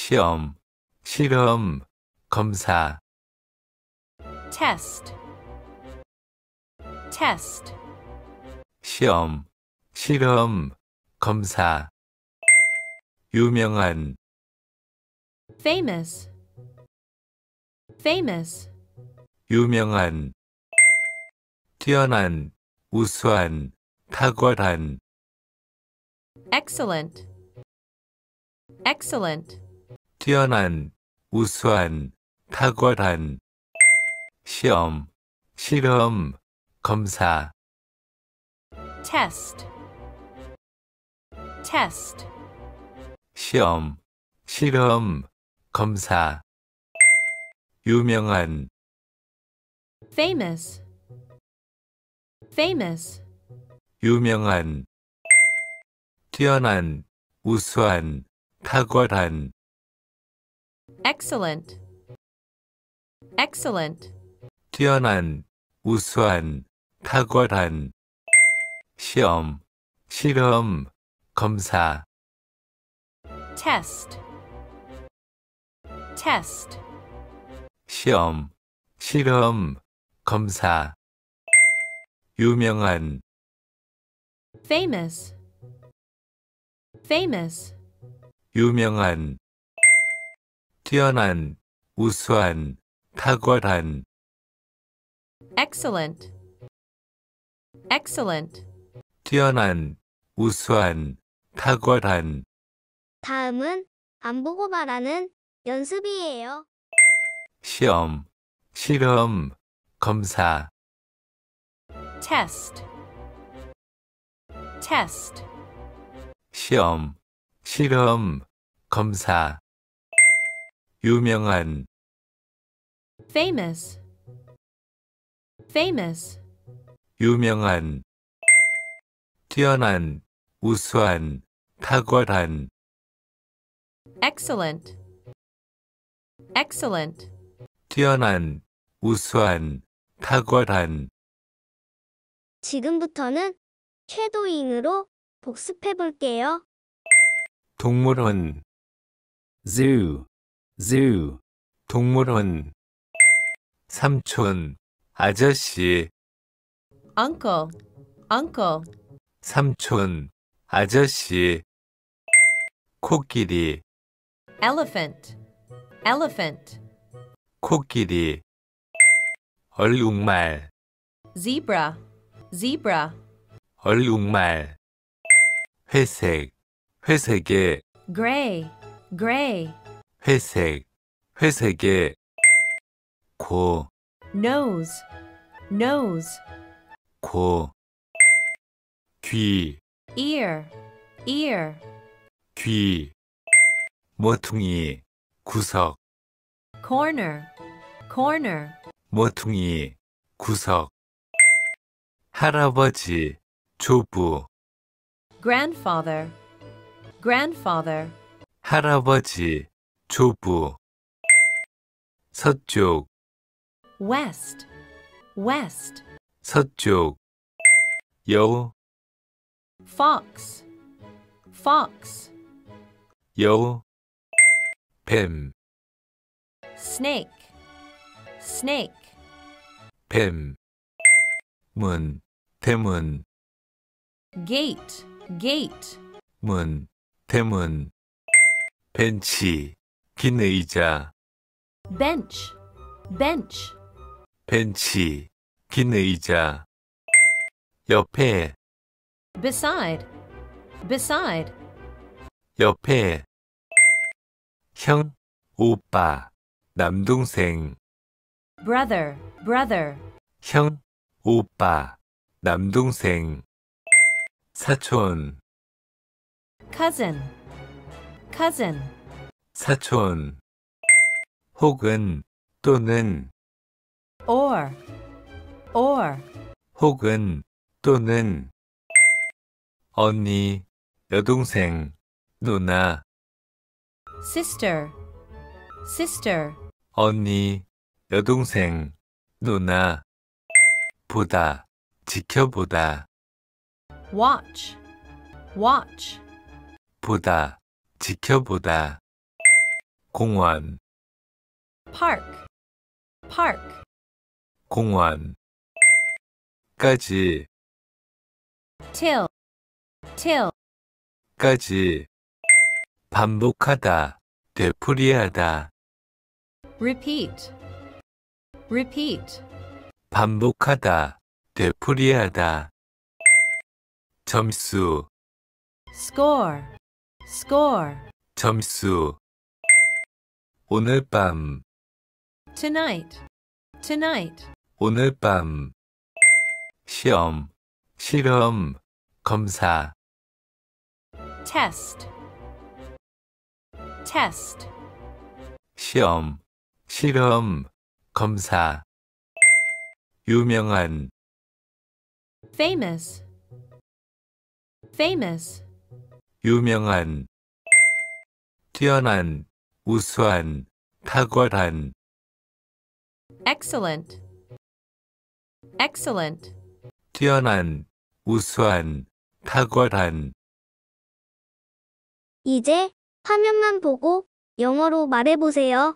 시험, 실험, 검사. test, test, 시험, 실험, 검사. 유명한, famous, famous, 유명한. 뛰어난, 우수한, 탁월한. excellent, excellent, 뛰어난, 우수한, 탁월한. 시험, 실험, 검사. test, test, 시험, 실험, 검사. 유명한, famous, famous, 유명한. 뛰어난, 우수한, 탁월한. excellent, excellent, 뛰어난, 우수한, 탁월한. 시험, 실험, 검사. test, test, 시험, 실험, 검사. 유명한, famous, famous, 유명한. 뛰어난, 우수한, 탁월한. excellent, excellent. 뛰어난, 우수한, 탁월한. 다음은 안 보고 말하는 연습이에요. 시험, 실험, 검사. test, test, 시험, 실험, 검사. 유명한, famous, famous, 유명한. 뛰어난, 우수한, 탁월한. excellent, excellent. 뛰어난, 우수한, 탁월한. 지금부터는 쉐도잉으로 복습해 볼게요. 동물원, zoo, zoo. 동물원. 삼촌, 아저씨. uncle, uncle, 삼촌, 아저씨. 코끼리, elephant, elephant, 코끼리. 얼룩말, zebra, zebra, 얼룩말. 회색, 회색의. gray, gray, 회색, 회색의. 고, nose, nose, 고. 귀, ear, ear, 귀. 모퉁이, 구석. corner, corner, 모퉁이, 구석. 할아버지, 조부. grandfather, grandfather, 할아버지, 조부. 서쪽, west, west, 서쪽. 여우, fox, fox, 여우. 뱀, snake, snake, 뱀. 문, 대문. gate, gate, 문, 대문. 벤치, 긴 의자. bench, bench, 벤치, 긴 의자. 옆에, beside, beside, 옆에. 형, 오빠, 남동생. brother, brother, 형, 오빠, 남동생. 사촌, cousin, cousin, 사촌. 혹은, 또는. or, 혹은, 또는. 언니, 여동생, 누나. sister, sister, 언니, 여동생, 누나. 보다, 지켜보다. watch, watch, 보다, 지켜보다. 공원, park, park, 공원. 까지, till, till, 까지. 반복하다, 되풀이하다. repeat, repeat, 반복하다, 되풀이하다. 점수, score, score, 점수. 오늘 밤, tonight, tonight, 오늘 밤. 시험, 실험, 검사. test, test, 시험, 실험, 검사. 유명한, famous, famous, 유명한. 뛰어난, 우수한, 탁월한. excellent, excellent, 뛰어난, 우수한, 탁월한. 이제 화면만 보고 영어로 말해보세요.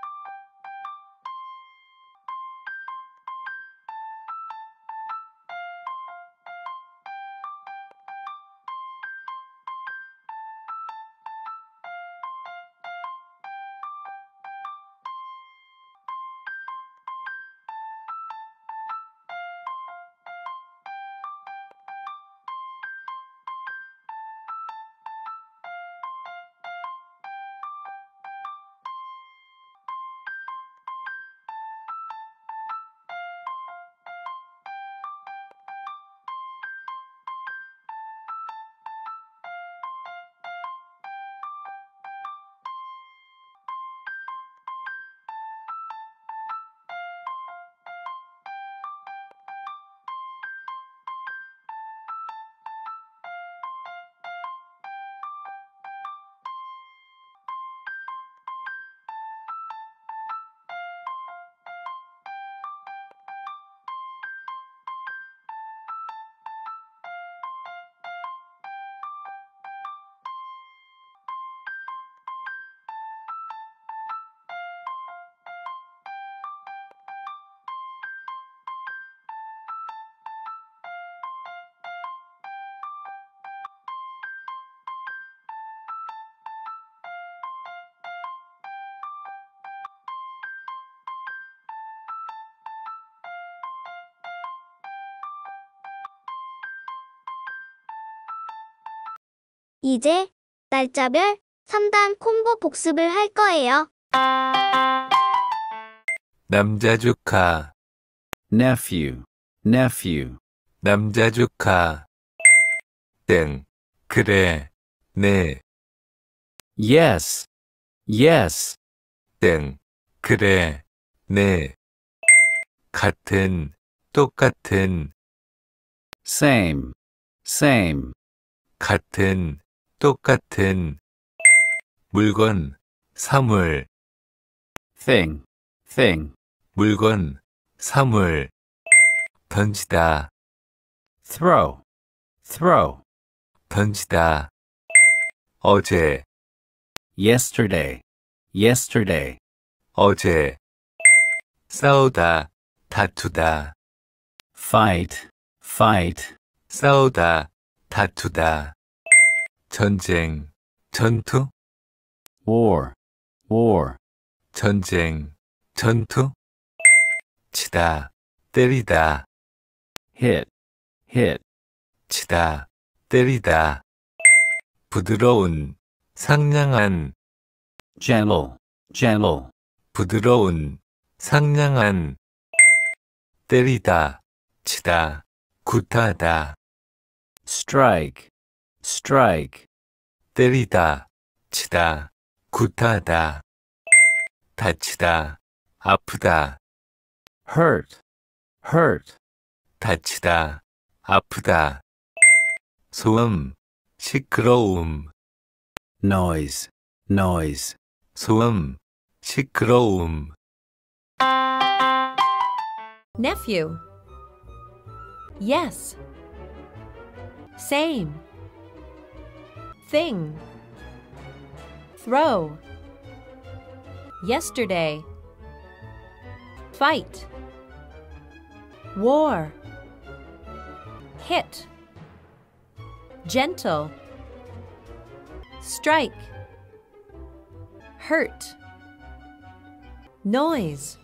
이제 날짜별 3단 콤보 복습을 할 거예요. 남자 조카, nephew, nephew, 남자 조카. 땡, 그래, 네. yes, yes, 땡, 그래, 네. 같은, 똑같은. same, same, 같은, 똑같은. 물건, 사물. thing, thing, 물건, 사물. 던지다, throw, throw, 던지다. 어제, yesterday, yesterday, 어제. 싸우다, 다투다. fight, fight, 싸우다, 다투다. 전쟁, 전투. war, war, 전쟁, 전투. 치다, 때리다. hit, hit, 치다, 때리다. 부드러운, 상냥한. gentle, gentle, 부드러운, 상냥한. 때리다, 치다, 구타하다. strike, strike, 때리다, 치다, 구타하다. 다치다, 아프다. hurt, hurt, 다치다, 아프다. 소음, 시끄러움. noise, noise, 소음, 시끄러움. nephew, yes, same, thing, throw, yesterday, fight, war, hit, gentle, strike, hurt, noise.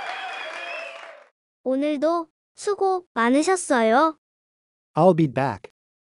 오늘도 수고 많으셨어요. I'll be back.